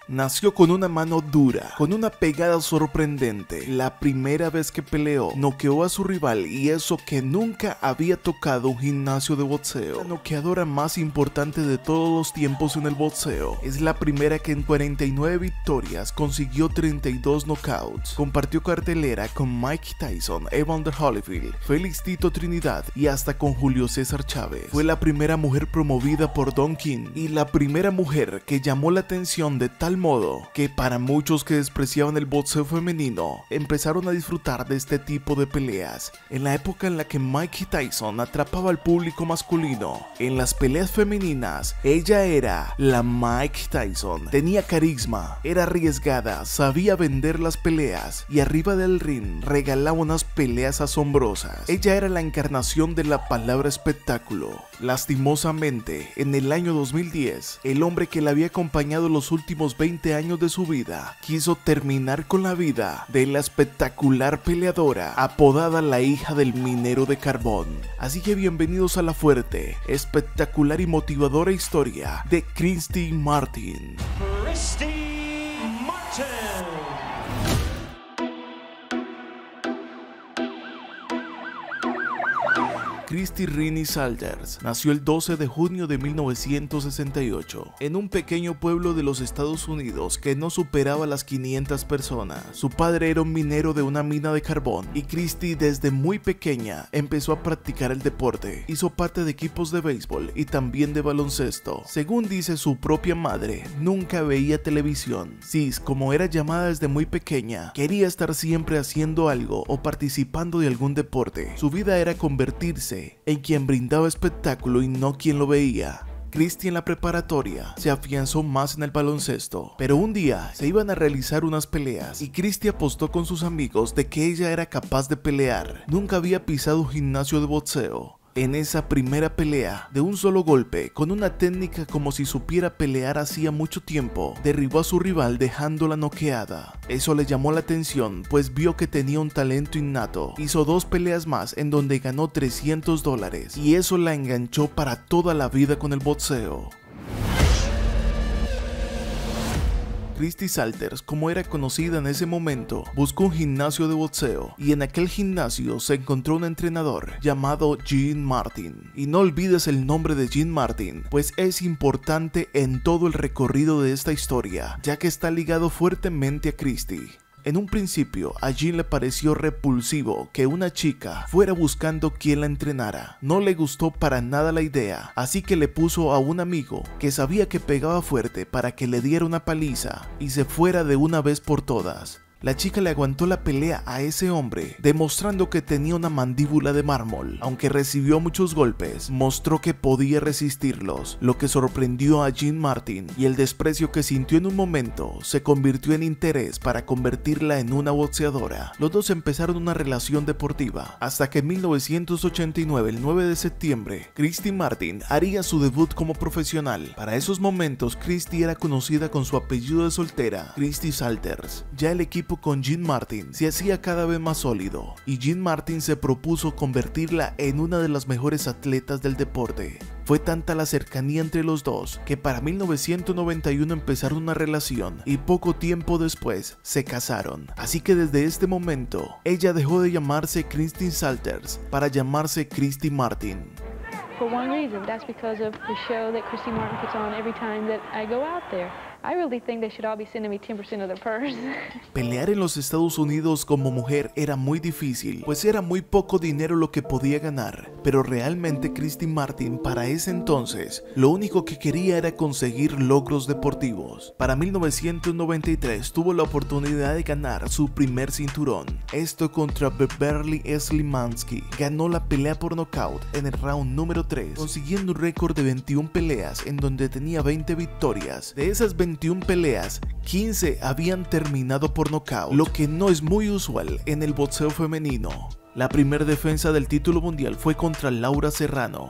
Nació con una mano dura, con una pegada sorprendente. La primera vez que peleó, noqueó a su rival, y eso que nunca había tocado un gimnasio de boxeo. La noqueadora más importante de todos los tiempos en el boxeo. Es la primera que en 49 victorias consiguió 32 knockouts. Compartió cartelera con Mike Tyson, Evander Holyfield, Félix Tito Trinidad y hasta con Julio César Chávez. Fue la primera mujer promovida por Don King y la primera mujer que llamó la atención de tal modo que para muchos que despreciaban el boxeo femenino empezaron a disfrutar de este tipo de peleas. En la época en la que Mike Tyson atrapaba al público masculino en las peleas femeninas, ella era la Mike Tyson. Tenía carisma, era arriesgada, sabía vender las peleas y arriba del ring regalaba unas peleas asombrosas. Ella era la encarnación de la palabra espectáculo. Lastimosamente, en el año 2010, el hombre que la había acompañado los últimos 20 años de su vida quiso terminar con la vida de la espectacular peleadora apodada la hija del minero de carbón. Así que bienvenidos a la fuerte, espectacular y motivadora historia de Christy Martin. Christy Martin. Christy Renee Salters nació el 12 de junio de 1968 en un pequeño pueblo de los Estados Unidos que no superaba las 500 personas. Su padre era un minero de una mina de carbón y Christy desde muy pequeña empezó a practicar el deporte. Hizo parte de equipos de béisbol y también de baloncesto. Según dice su propia madre, nunca veía televisión. Sis, como era llamada desde muy pequeña, quería estar siempre haciendo algo o participando de algún deporte. Su vida era convertirse en quien brindaba espectáculo y no quien lo veía. Christy en la preparatoria se afianzó más en el baloncesto, pero un día se iban a realizar unas peleas y Christy apostó con sus amigos de que ella era capaz de pelear. Nunca había pisado un gimnasio de boxeo. En esa primera pelea, de un solo golpe, con una técnica como si supiera pelear hacía mucho tiempo, derribó a su rival dejándola noqueada. Eso le llamó la atención, pues vio que tenía un talento innato. Hizo 2 peleas más en donde ganó $300 y eso la enganchó para toda la vida con el boxeo. Christy Salters, como era conocida en ese momento, buscó un gimnasio de boxeo y en aquel gimnasio se encontró un entrenador llamado Gene Martin. Y no olvides el nombre de Gene Martin, pues es importante en todo el recorrido de esta historia, ya que está ligado fuertemente a Christy. En un principio, a Gene le pareció repulsivo que una chica fuera buscando quien la entrenara. No le gustó para nada la idea, así que le puso a un amigo que sabía que pegaba fuerte para que le diera una paliza y se fuera de una vez por todas. La chica le aguantó la pelea a ese hombre, demostrando que tenía una mandíbula de mármol. Aunque recibió muchos golpes, mostró que podía resistirlos, lo que sorprendió a Gene Martin, y el desprecio que sintió en un momento se convirtió en interés para convertirla en una boxeadora. Los dos empezaron una relación deportiva, hasta que en 1989, el 9 de septiembre, Christy Martin haría su debut como profesional. Para esos momentos, Christy era conocida con su apellido de soltera, Christy Salters. Ya el equipo con Gene Martin se hacía cada vez más sólido y Gene Martin se propuso convertirla en una de las mejores atletas del deporte. Fue tanta la cercanía entre los dos que para 1991 empezaron una relación y poco tiempo después se casaron. Así que desde este momento ella dejó de llamarse Christy Salters para llamarse Christy Martin. For one reason, that's because of the show that Christy Martin puts on every time that I go out there. I really think they should all be sending me 10% of their purse. Pelear en los Estados Unidos como mujer era muy difícil, pues era muy poco dinero lo que podía ganar, pero realmente Christy Martin para ese entonces lo único que quería era conseguir logros deportivos. Para 1993 tuvo la oportunidad de ganar su primer cinturón, esto contra Beverly Slimansky. Ganó la pelea por nocaut en el round número 3, consiguiendo un récord de 21 peleas en donde tenía 20 victorias. De esas 21 peleas, 15 habían terminado por nocaut, lo que no es muy usual en el boxeo femenino. La primera defensa del título mundial fue contra Laura Serrano.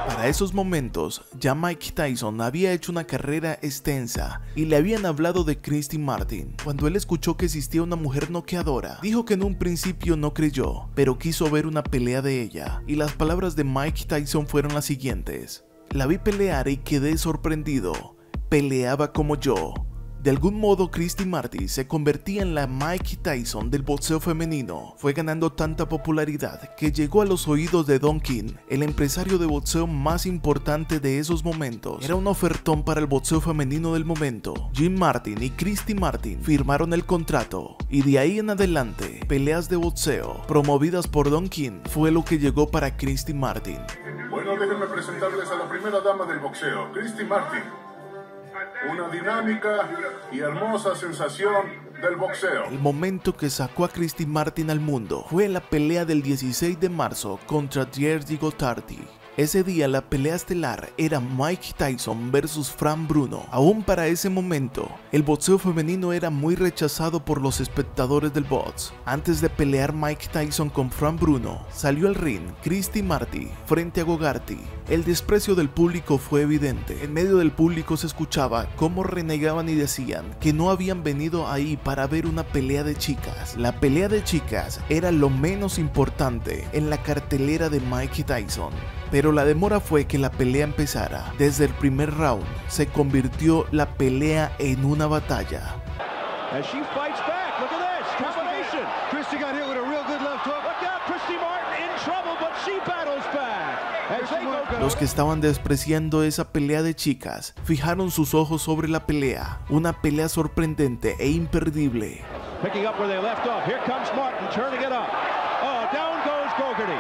Para esos momentos, ya Mike Tyson había hecho una carrera extensa y le habían hablado de Christy Martin. Cuando él escuchó que existía una mujer noqueadora, dijo que en un principio no creyó, pero quiso ver una pelea de ella. Y las palabras de Mike Tyson fueron las siguientes: la vi pelear y quedé sorprendido. Peleaba como yo. De algún modo, Christy Martin se convertía en la Mike Tyson del boxeo femenino. Fue ganando tanta popularidad que llegó a los oídos de Don King, el empresario de boxeo más importante de esos momentos. Era un ofertón para el boxeo femenino del momento. Jean Martin y Christy Martin firmaron el contrato, y de ahí en adelante, peleas de boxeo promovidas por Don King fue lo que llegó para Christy Martin. Bueno, déjenme presentarles a la primera dama del boxeo, Christy Martin. Una dinámica y hermosa sensación del boxeo. El momento que sacó a Christy Martin al mundo fue la pelea del 16 de marzo contra Jerzy Gotarty. Ese día la pelea estelar era Mike Tyson versus Fran Bruno. Aún para ese momento, el boxeo femenino era muy rechazado por los espectadores del box. Antes de pelear Mike Tyson con Fran Bruno, salió al ring Christy Martin frente a Gogarty. El desprecio del público fue evidente. En medio del público se escuchaba cómo renegaban y decían que no habían venido ahí para ver una pelea de chicas. La pelea de chicas era lo menos importante en la cartelera de Mike Tyson. Pero la demora fue que la pelea empezara. Desde el primer round se convirtió la pelea en una batalla. As she fights back, look at this combination. Christy got hit with a real good left hook. Look out, Christy Martin in trouble, but she battles back. As they go. Los que estaban despreciando esa pelea de chicas fijaron sus ojos sobre la pelea. Una pelea sorprendente e imperdible. Picking up where they left off. Here comes Martin, turning it up. Oh, down goes Gogarty.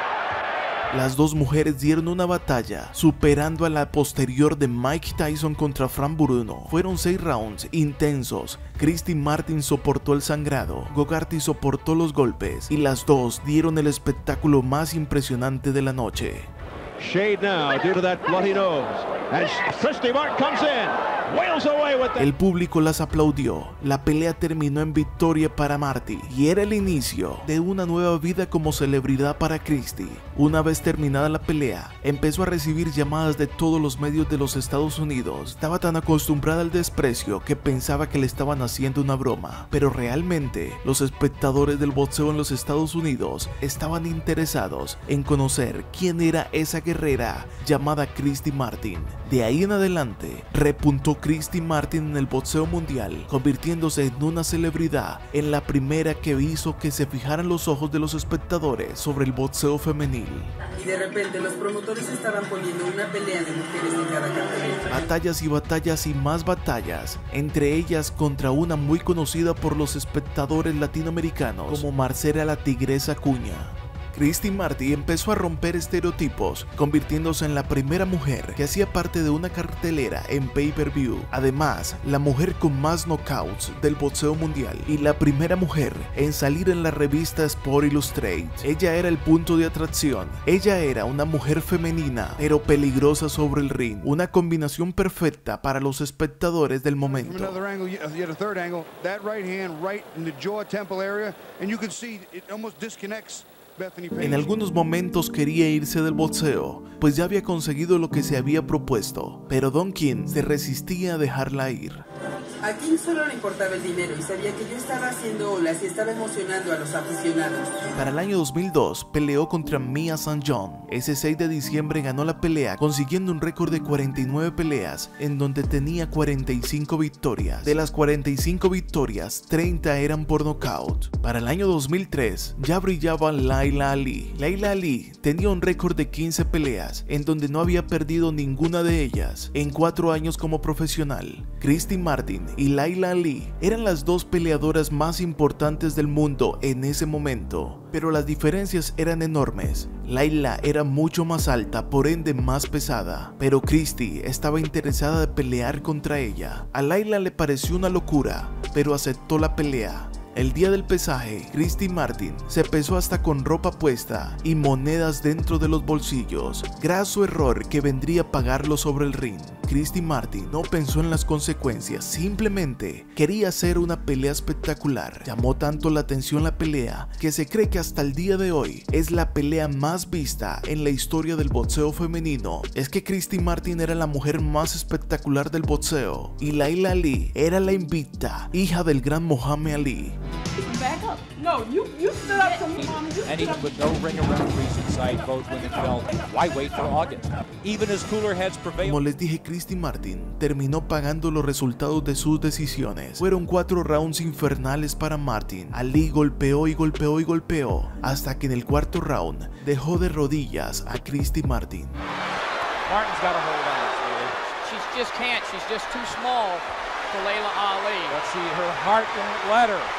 Las dos mujeres dieron una batalla, superando a la posterior de Mike Tyson contra Fran Bruno. Fueron 6 rounds intensos. Christy Martin soportó el sangrado, Gogarty soportó los golpes, y las dos dieron el espectáculo más impresionante de la noche. Shade now due to that bloody nose. As Christy Martin comes in, wails away with El público las aplaudió. La pelea terminó en victoria para Marty y era el inicio de una nueva vida como celebridad para Christy. Una vez terminada la pelea, empezó a recibir llamadas de todos los medios de los Estados Unidos. Estaba tan acostumbrada al desprecio que pensaba que le estaban haciendo una broma, pero realmente los espectadores del boxeo en los Estados Unidos estaban interesados en conocer quién era esa guerrera llamada Christy Martin. De ahí en adelante, repuntó Christy Martin en el boxeo mundial, convirtiéndose en una celebridad, en la primera que hizo que se fijaran los ojos de los espectadores sobre el boxeo femenil. Y de repente los promotores estaban poniendo una pelea de mujeres en cada cartelera. Batallas y batallas y más batallas, entre ellas contra una muy conocida por los espectadores latinoamericanos como Marcela la Tigresa Acuña. Christy Martin empezó a romper estereotipos, convirtiéndose en la primera mujer que hacía parte de una cartelera en pay-per-view. Además, la mujer con más knockouts del boxeo mundial y la primera mujer en salir en la revista Sport Illustrated. Ella era el punto de atracción. Ella era una mujer femenina, pero peligrosa sobre el ring. Una combinación perfecta para los espectadores del momento. En algunos momentos quería irse del boxeo, pues ya había conseguido lo que se había propuesto, pero Don King se resistía a dejarla ir. A King solo le importaba el dinero y sabía que yo estaba haciendo olas y estaba emocionando a los aficionados. Para el año 2002 peleó contra Mia St. John. Ese 6 de diciembre ganó la pelea, consiguiendo un récord de 49 peleas, en donde tenía 45 victorias. De las 45 victorias, 30 eran por nocaut. Para el año 2003 ya brillaba Laila Ali. Laila Ali tenía un récord de 15 peleas, en donde no había perdido ninguna de ellas en 4 años como profesional. Christy Martin y Laila Ali eran las dos peleadoras más importantes del mundo en ese momento, pero las diferencias eran enormes. Laila era mucho más alta, por ende más pesada, pero Christy estaba interesada de pelear contra ella. A Laila le pareció una locura, pero aceptó la pelea. El día del pesaje, Christy Martin se pesó hasta con ropa puesta y monedas dentro de los bolsillos. Graso error que vendría a pagarlo sobre el ring. Christy Martin no pensó en las consecuencias, simplemente quería hacer una pelea espectacular. Llamó tanto la atención la pelea que se cree que hasta el día de hoy es la pelea más vista en la historia del boxeo femenino. Es que Christy Martin era la mujer más espectacular del boxeo y Laila Ali era la invicta, hija del gran Muhammad Ali. Back up. No, you stood up to Muhammad. And even with no ringer referees in sight, both women felt, why wait for August? Even as cooler heads prevailed. Como les dije, Christy Martin terminó pagando los resultados de sus decisiones. Fueron 4 rounds infernales para Martin. Ali golpeó y golpeó y golpeó hasta que en el cuarto round dejó de rodillas a Christy Martin. Martin's got a hold on it. She just can't. She's just too small for Laila Ali. Let's see, her heart won't let her.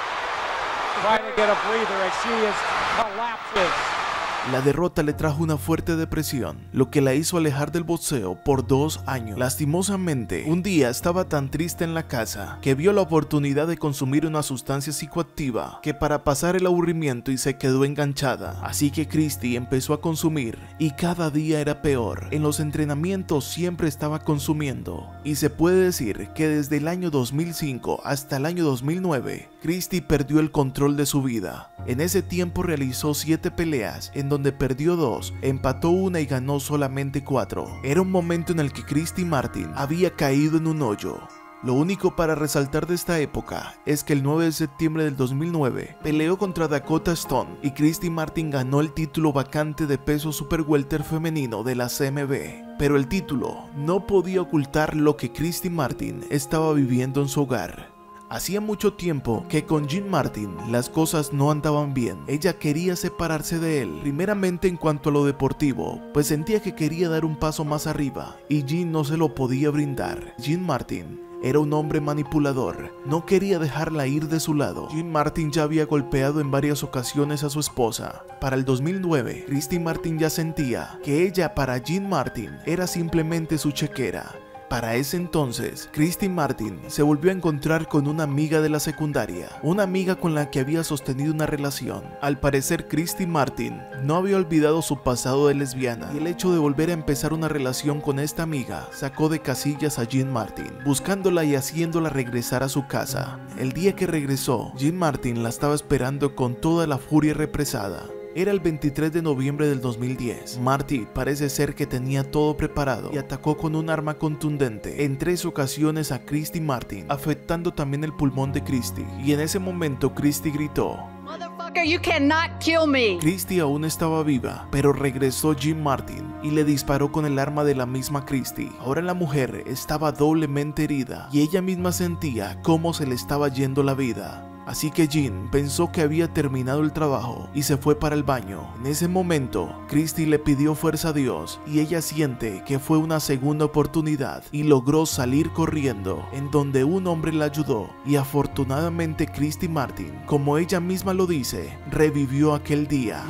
Trying to get a breather as she collapses. La derrota le trajo una fuerte depresión, lo que la hizo alejar del boxeo por 2 años. Lastimosamente, un día estaba tan triste en la casa que vio la oportunidad de consumir una sustancia psicoactiva que para pasar el aburrimiento y se quedó enganchada. Así que Christy empezó a consumir y cada día era peor. En los entrenamientos siempre estaba consumiendo y se puede decir que desde el año 2005 hasta el año 2009, Christy perdió el control de su vida. En ese tiempo realizó 7 peleas en donde perdió 2, empató 1 y ganó solamente 4. Era un momento en el que Christy Martin había caído en un hoyo. Lo único para resaltar de esta época es que el 9 de septiembre del 2009 peleó contra Dakota Stone y Christy Martin ganó el título vacante de peso super welter femenino de la CMB. Pero el título no podía ocultar lo que Christy Martin estaba viviendo en su hogar. Hacía mucho tiempo que con Jean Martin las cosas no andaban bien. Ella quería separarse de él, primeramente en cuanto a lo deportivo, pues sentía que quería dar un paso más arriba y Jean no se lo podía brindar. Jean Martin era un hombre manipulador, no quería dejarla ir de su lado. Jean Martin ya había golpeado en varias ocasiones a su esposa. Para el 2009, Christy Martin ya sentía que ella para Jean Martin era simplemente su chequera. Para ese entonces, Christy Martin se volvió a encontrar con una amiga de la secundaria, una amiga con la que había sostenido una relación. Al parecer, Christy Martin no había olvidado su pasado de lesbiana y el hecho de volver a empezar una relación con esta amiga sacó de casillas a Jean Martin, buscándola y haciéndola regresar a su casa. El día que regresó, Jean Martin la estaba esperando con toda la furia represada. Era el 23 de noviembre del 2010. Marty parece ser que tenía todo preparado y atacó con un arma contundente en 3 ocasiones a Christy Martin, afectando también el pulmón de Christy. Y en ese momento Christy gritó: Motherfucker, you cannot kill me. Christy aún estaba viva, pero regresó Jean Martin y le disparó con el arma de la misma Christy. Ahora la mujer estaba doblemente herida y ella misma sentía cómo se le estaba yendo la vida. Así que Jean pensó que había terminado el trabajo y se fue para el baño. En ese momento, Christy le pidió fuerza a Dios y ella siente que fue una segunda oportunidad y logró salir corriendo, en donde un hombre la ayudó y afortunadamente Christy Martin, como ella misma lo dice, revivió aquel día.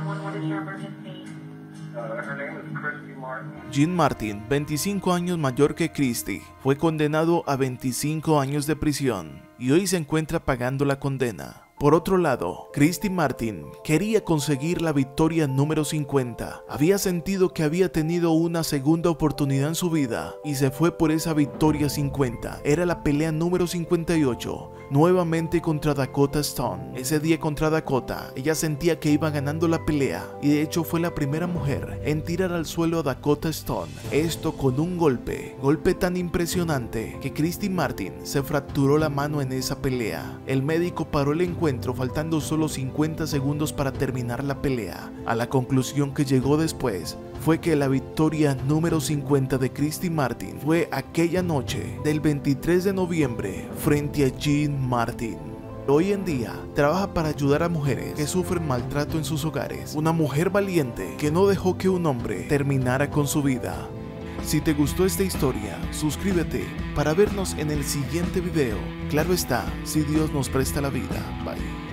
Jean Martin, 25 años mayor que Christy, fue condenado a 25 años de prisión y hoy se encuentra pagando la condena. Por otro lado, Christy Martin quería conseguir la victoria número 50. Había sentido que había tenido una segunda oportunidad en su vida y se fue por esa victoria 50. Era la pelea número 58, nuevamente contra Dakota Stone. Ese día contra Dakota, ella sentía que iba ganando la pelea y de hecho fue la primera mujer en tirar al suelo a Dakota Stone. Esto con un golpe tan impresionante que Christy Martin se fracturó la mano en esa pelea. El médico paró el encuentro faltando solo 50 segundos para terminar la pelea. A la conclusión que llegó después fue que la victoria número 50 de Christy Martin fue aquella noche del 23 de noviembre frente a Jean Martin. Hoy en día trabaja para ayudar a mujeres que sufren maltrato en sus hogares. Una mujer valiente que no dejó que un hombre terminara con su vida. Si te gustó esta historia, suscríbete para vernos en el siguiente video. Claro está, si Dios nos presta la vida. Bye.